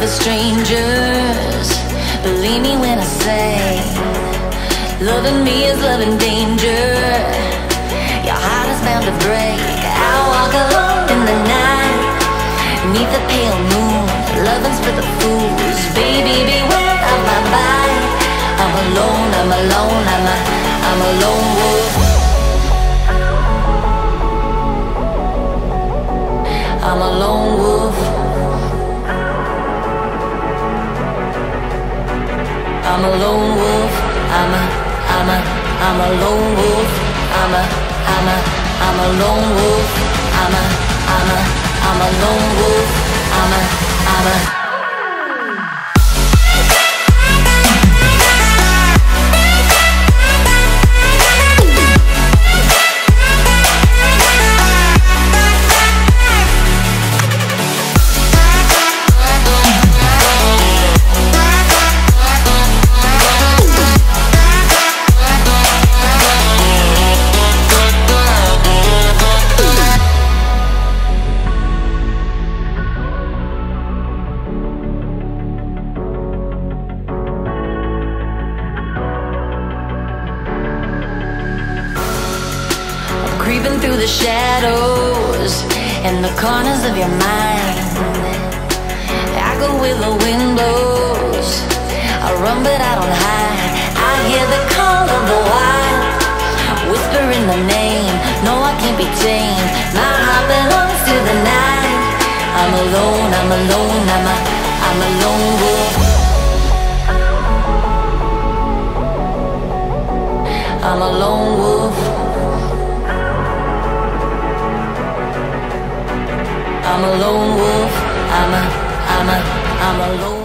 with strangers. Believe me when I say, loving me is loving danger. Your heart is bound to break. I walk alone in the night, neath the pale moon. Loving's for the fools. Baby, beware of my bite. I'm alone, I'm alone, I'm a lone wolf. I'm a lone wolf. I'm a lone wolf. I'm a lone wolf. I'm a lone wolf. I'm a lone wolf. I'm a creeping through the shadows and the corners of your mind. I go where the wind blows. I run but I don't hide. I hear the call of the wild, whispering the name. No, I can't be tamed. My heart belongs to the night. I'm alone, I'm alone, I'm a lone wolf. I'm a lone wolf. I'm a lone wolf. I'm a lone wolf.